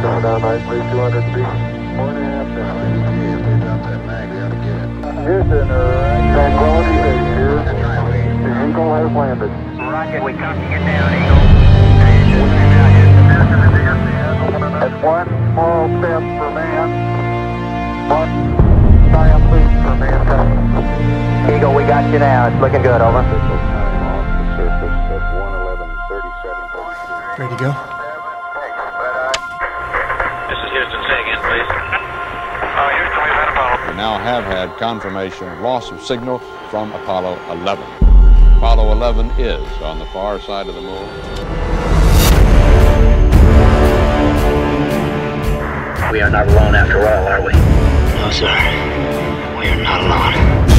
Going down nicely, 200 feet. 4.5 down. If we drop that mag, we ought to get it. Houston, Tranquility Base here. That's right, the Eagle has landed. Rocket, we copy you down, Eagle. That's one small step for man, one giant leap for mankind. Eagle, we got you now. It's looking good, over. Official time off the surface of 111.37. Ready to go? This is Houston. Say again, please. Houston, we've had Apollo. We now have had confirmation of loss of signal from Apollo 11. Apollo 11 is on the far side of the moon. We are not alone after all, are we? No, sir. We are not alone.